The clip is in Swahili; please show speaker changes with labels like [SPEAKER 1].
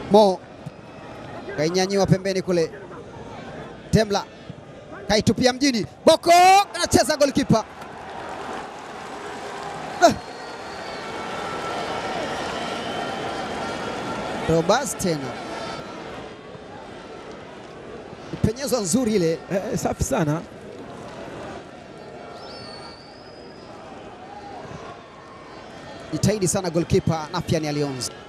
[SPEAKER 1] Mo kainyanyua pembeni kule. Temla kaitupia mjini. Boko anacheza goalkeeper. Robas tena. Penyezo nzuri ile.
[SPEAKER 2] Safi sana.
[SPEAKER 1] Jitahidi sana goalkeeper Nafian Alionzi.